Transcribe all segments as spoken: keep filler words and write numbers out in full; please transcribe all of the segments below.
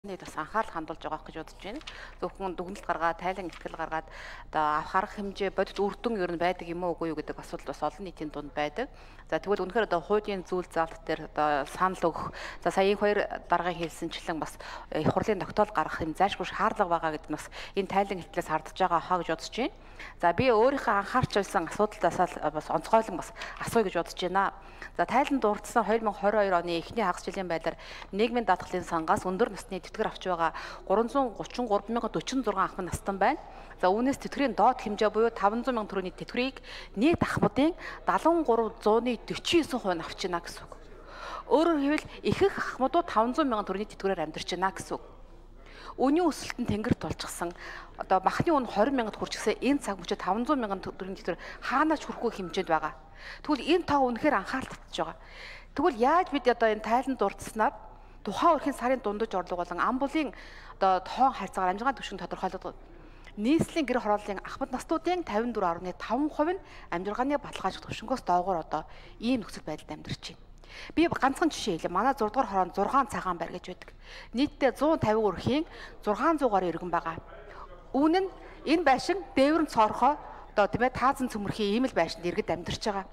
Нэг бас анхаарал хандуулж байгаа гэж бодож байна. Зөвхөн дүгнэлт гаргаад, тайлан ихтгэл гаргаад одоо авах хэмжээ бодит үр дүн ер нь байдаг юм уу үгүй юу гэдэг асуудал бас олон нийтийн дунд байдаг. За тэгвэл үнэхээр одоо хуулийн зүйл заалт дээр одоо санал өгөх. За сая энэ хоёр дараагийн хэлсэнчлэн бас их хурлын тогтоол гаргах юм зайлшгүй шаардлага байгаа гэдэг нь бас энэ тайлан ихтгэлээс хардж байгаа хаа гэж бодож байна. За би өөрийнхөө анхаарч байсан асуудалтаас бас онцгойлон бас асууя гэж бодож байна. За тайлан дурдсан хоёр мың хорин хоёр оны эхний хагас жилийн байдлаар нийгмийн даатгалын сангаас өндөр насны тэтгэр авч байгаа гурван зуун гучин гурван мянга дөрвөн зургаан ахмад настан байна. За үүнээс тэтгэрийн доод хэмжээ буюу таван зуун мянган төгрөгийн тэтгэврийг нийт ахмадын дагалан гурван зууны дөрвөн девять хувь нь авч байна гэсэн үг. Өөрөөр хэлбэл ихэнх ахмадууд таван зуун мянган төгрөгийн тэтгэврээр амьдарч байна гэсэн үг. Үүний өсөлтөнд тэнгэр тулчихсан одоо махны үн двадцать мянгад хүрч гисэн энэ цаг мөчид таван зуун мянган төгрөгийн тэтгэвэр хаанаач хүрэхгүй хэмжээнд байгаа. Тэгвэл энэ тоо үнэхээр анхаарал татж байгаа. Тэгвэл яаж бид одоо энэ тайланд дурдсанаар тухайн өрхийн сарын дундаж орлого болон ам булын одоо тоон харьцаагаар амжиргаан түвшин тодорхойлоод нийслэлийн гэр хорооллын ахмад настуудын тавин дөрвөн гаруй таван хувь нь амжиргааны баталгаажих түвшингөөс доогуур одоо ийм нөхцөл байдалд амьдарч байна. Би ганцхан жишээ хэлээ. Манай зураг дугаар хороонд зургаан цагаан байр гэж байдаг. Нийтдээ зуун тавин өрхийн зургаан зуун гаруй иргэн байгаа. Үүн нь энэ байшин дээврэн цоорхоо одоо тийм ээ таазан цөмөрхийн ийм л байшинд иргэд амьдарч байгаа.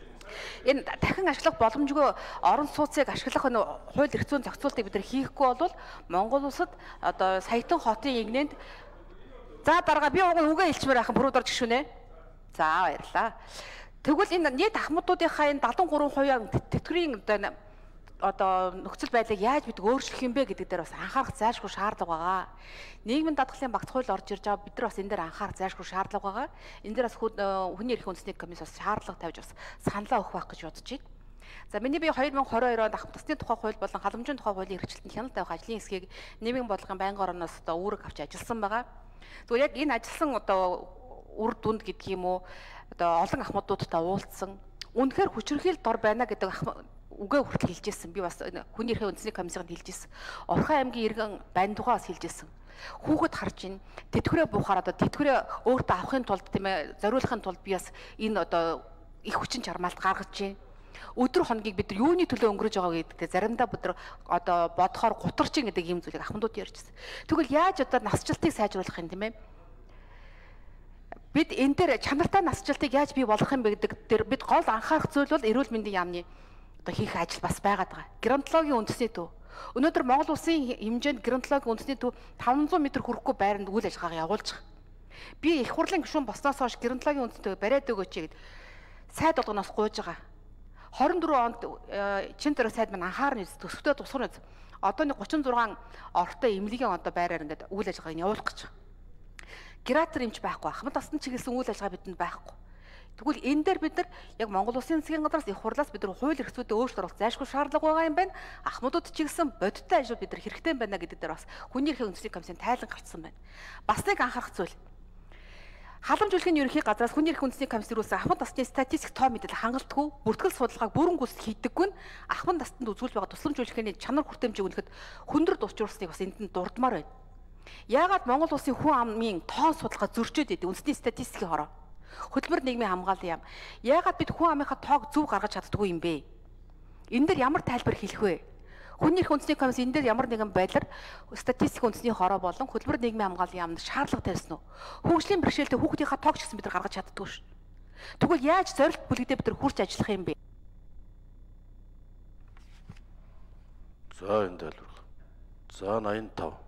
Энэ дахин ашиглах боломжгүй орон сууцыг ашиглах нь хууль эрх зүйн зохицуултыг бид нар хийхгүй бол Монгол улсад одоо саятан хотын игнэнд за дарга би уг үгээ хэлчмээр ахын бүрүүд орж гişүнэ. За баярлаа. Тэгвэл энэ нийт ахмадуудынхаа энэ дагалан гурван хувийн тэтгэврийн одоо одоо нөхцөл байдлыг яаж бид өөрчлөх юм бэ гэдэг дээр бас анхаарах зайлшгүй шаардлага байгаа. Нийгмийн даатгалын багц хууль орж ирж байгаа бид нар бас энэ дээр анхаарах зайлшгүй шаардлага байгаа. Энэ дээр бас хүний эрхийн үндэсний комисс бас шаардлага тавьж бас саналаа өгөх байх гэж бодож байна. За миний би хоёр мың хорин хоёр онд ахмад насны тухай хууль болон халамжийн тухай хуулийн хэрэгжилтэнд хяналт тавих ажлын хэсгийг нийгмийн бодлогын байнгын орноос одоо үүрэг авч ажилласан байгаа. Тэгвэл яг энэ ажилласан одоо үр дүнд гэдэг юм уу одоо олон ахмадуудтай уулзсан үнэхээр хүчирхийлэл дор байна гэдэг үгээ хүртэл хэлж ирсэн. Би бас хүний эрхийн үндэсний комиссынд хэлж ирсэн. Орхон аймгийн иргэн Бандугаас хэлж ирсэн. Хүүхэд харж ин тэтгэврээ буухаар одоо тэтгэврээ өөртөө авахын тулд тийм ээ зориулахын тулд би бас энэ одоо их хүчин чармаалт гаргаж байна. Өдөр хоногийг бид нар юуны төлөө өнгөрөөж байгааг гэдэгт заримдаа бид нар одоо бодохоор гутарч ин гэдэг ийм зүйлийг ахмадууд ярьжсэн. Тэгвэл яаж одоо насжилтыг сайжруулах юм тийм ээ? Бид энэ дээр чанартай насжилтыг яаж бий болгох юм бэ гэдэг дээр бид гол анхаарах зүйл бол эрүүл мэндийн яамны одоо хийх ажил бас байгаад байгаа. Геронтологийн үндэсний төв. Өнөөдөр Монгол улсын хэмжээнд геронтологийн үндэсний төв таван зуун метр хүрэхгүй байранд үйл ажиллагаа явуулж байгаа. Би их хурлын гишүүн босноос хойш геронтологийн үндэсний төв бариад өгөөч гэд сайд болгоноос гуйж байгаа. хорин дөрвөн онд чин төрөө сайд маань анхаарна төсөвтөө тусгар. Одоо нэг гучин зургаан ортой эмнэлгийн одоо байраар ингээд үйл ажиллагааг нь явуулах гэж байгаа. Гератор эмч байхгүй, ахмад насны чиглэсэн үйл ажиллагаа бидэнд байхгүй. Тэгвэл энэ дээр бид нар яг Монгол Улсын засгийн газраас их хурлаас бид нар хууль эрх зүйдээ өөрчлөлт оруулах зайлшгүй шаардлага байгаа юм байна. Ахмадууд ч гэсэн бодиттой ажил бид нар хэрэгтэй байна гэдэг дээр бас хүний эрхийн үндэсний комиссийн тайлан гарцсан байна. Бас нэг анхаарах зүйл. Халамж үлгийн ерөнхий газраас хүний эрхийн үндэсний комисс рүүс ахмад насны статистик тоо мэдээлэл хангалтгүй бүртгэл судалгааг бүрэн гүйцэд хийдэггүй нь ахмад настанд үзүүлж байгаа тусламж үйлчлэгээний чанар хүртээмжийг үнэхэд хүндрэл дурчруулсныг бас энд нь дурдмаар байна. Яагаад Монгол улсын хүн амын тоон судалгаа зөрчөөд идэв үндэсний статистикийн хороо? Хөтөлбөр нийгмийн хамгаалал юм. Яагаад бид хүн амынхаа тоог зөв гаргаж чаддгүй юм бэ? Энэ дээр ямар тайлбар хэлэх вэ? Хүний эрхийн үндэсний комисс энэ дээр ямар нэгэн байдлаар статистик үндэсний хороо болон хөтөлбөр нийгмийн хамгааллын яамд шаардлага тавьсан уу? Хөгжлийн бэрхшээлтэй хүүхдийнхаа тоог ч гэсэн бид нар гаргаж чаддгүй ш. Тэгвэл яаж зорилт бүлэгдээ бид нар хурц ажиллах юм бэ? За энэ тайлбар. За восемьдесят пять.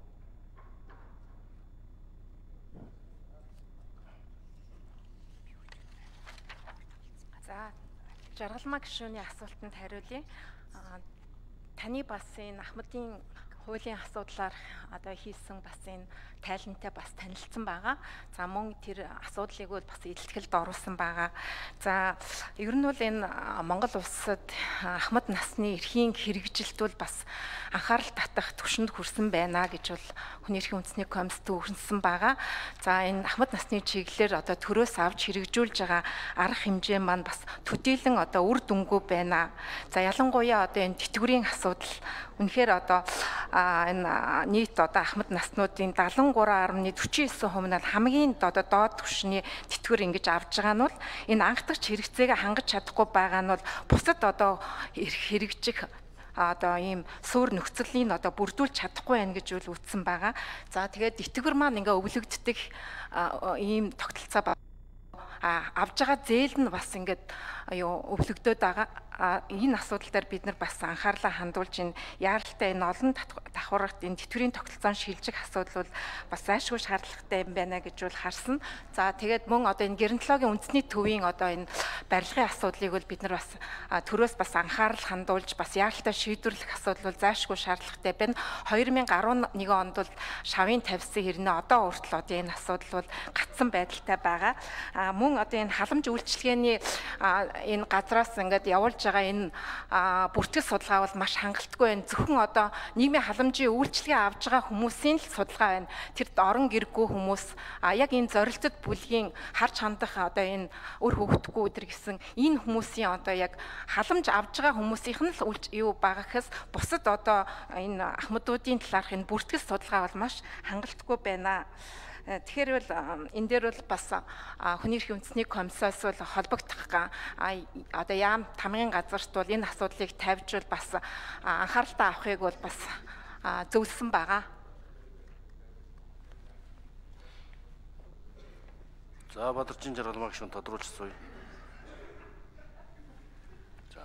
Жаргалмаа гишүүний асуултанд хариулъя. Таны бас энэ ахмадын хуулийн асуудлаар одоо хийсэн бас энэ тайлантай бас танилцсан байгаа. За мөн тэр асуудлыг бол бас илтгэлд оруулсан байгаа. За ер нь бол энэ Монгол улсад ахмад насны эрхийн хэрэгжилт бол бас анхаарал татах түвшинд хүрсэн байна гэж бол хүний эрхийн үндэсний комиссд өгсөн байгаа. За энэ ахмад насны чиглэлээр одоо төрөөс авч хэрэгжүүлж байгаа арга хэмжээ маань бас төдийлөн одоо үр дүнгүй байна. За ялангуяа одоо энэ тэтгэврийн асуудал үнэхээр одоо энэ нийт одоо ахмад наснуудын дагалан гурван гаруй дөрвөн девять хувь нь хамгийн одоо доод түвшний тэтгэвэр ингэж авж байгаа нь бол энэ анхдагч хэрэгцээгээ хангаж чадахгүй байгаа нь бол бусад одоо хэрэгжих одоо ийм суур нөхцөлийн одоо бүрдүүлж чадахгүй байх гэж үл үтсэн байгаа. За тэгээд итгэвэр маань ингээ өвлөгддөг ийм тогтолцоо а авж байгаа зээл нь бас ингээд юу өвлөгдөд байгаа. Энэ асуудал дээр бид нар бас анхаарлаа хандуулж энэ яаралтай энэ олон давхаргад энэ тэтгэврийн тогтолцоон шилжих асуудал бол бас зайлшгүй шаардлагатай юм байна гэж бол харсан. За тэгээд мөн одоо энэ геронтологийн үндэсний төвийн одоо энэ барилгын асуудлыг бол бид нар бас төрөөс бас анхаарал хандуулж бас яаралтай шийдвэрлэх асуудал бол зайлшгүй шаардлагатай байна. две тысячи дөрвөн онд бол шавын тавьсан хэрнээ одоо хүртэл одоо энэ асуудал бол гацсан байдалтай байгаа. А мөн одоо энэ халамж үйлчилгээний энэ газраас ингээд явуулж байгаа энэ бүртгэл судалгаа бол маш хангалтгүй байна. Зөвхөн одоо нийгмийн халамжийн үйлчилгээ авж байгаа хүмүүсийн л судалгаа байна. Тэр орон гэргүй хүмүүс яг энэ зорилтод бүлгийн харж хандах одоо энэ өр хөвгөхгүй өдр гэсэн энэ хүмүүсийн одоо яг халамж авж байгаа хүмүүсийнх нь л юу байгаа гэхээс бусад одоо энэ ахмадуудын талаарх энэ бүртгэл судалгаа бол маш хангалтгүй байна. Тэгэхээр бол энэ дээр бол бас хүний эрхийн үндэсний комиссаас бол холбогдох одоо яам тамгын газарт бол энэ асуудлыг тавьж бол бас анхааралтай авахыг бол бас зөвлөсөн байгаа. За Бадарчин Жаргалмаа гишүүн тодруулчихсан. За.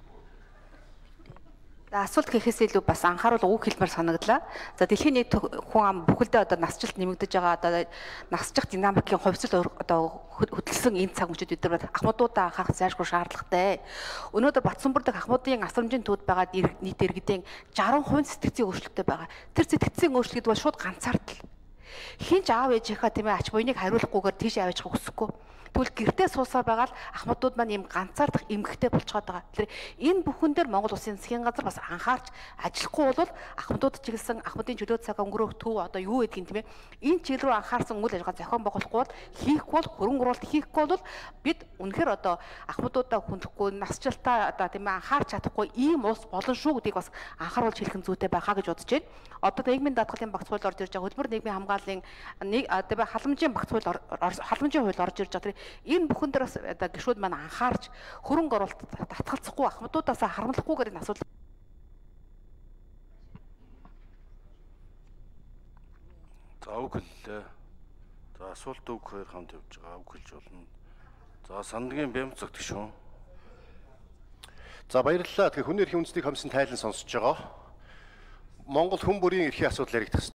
Асуулт гэхээс илүү бас анхааруул үг хэлмээр санагдлаа. За дэлхийн нийт хүн ам бүхэлдээ одоо насжилт нэмэгдэж байгаа одоо насчих динамикийн хувьсэл одоо хөдөлсөн энэ цаг мөчид бид нар ахмадуудаа анхаарах зайлшгүй шаардлагатай. Өнөөдөр Батсанбар дахь ахмадын асрамжийн төвд байгаа нийт иргэдийн шаран хувийн сэтгцийн өөрчлөлттэй байгаа. Тэр сэтгцийн өөрчлөлт бол шууд ганцаардл. Хин ч аав ээжийнхаа тийм ээ ач буйныг хариулахгүйгээр тийш аваачих хүсэхгүй. Тэгвэл гэртээ суусаар байгаа л ахмадууд маань ийм ганцаардах эмгэгтэй болчиход байгаа. Тэгэхээр энэ бүхэн дээр Монгол Улсын засгийн газар бас анхаарч ажиллахгүй бол ахмадууд чиглэсэн ахмадын чөлөө цаг өнгөрөх төв одоо юу гэдгийг тийм ээ энэ чиглэл рүү анхаарсан үйл ажиллагаа зохион байгуулахгүй бол хийхгүй бол хөрөнгө оруулалт хийхгүй бол бид үнэхээр одоо ахмадуудаа хүндэхгүй насжилтаа одоо тийм ээ анхаарч чадахгүй ийм ус болон шүү гэдгийг бас анхааруулж хэлэх нь зүйтэй байхаа гэж бодож байна. Одоо нийгмийн даатгалын багц хууль орж ирж байгаа хөдөлмөр нийгмийн хамгааллын нэг тийм ээ халамжийн багц хууль халамжийн хууль орж ирж байгаа. Энэ бүхэн дээр бас одоо гишүүд маань анхаарч хөрөнгө оруулалт татгалзахгүй ахмадуудаасаа харамлахгүйгээр энэ асуудал. За үг хэллээ. За асуулт үг хоёр хамт явж байгаа. Үг хэлж болно. За Сандгийн Бямцаг гишүүн. За баярлалаа. Тэгэхээр хүний эрхийн үндэсний комиссын тайлан сонсож байгаа. Монгол хүн бүрийн эрхийн асуудал яригдах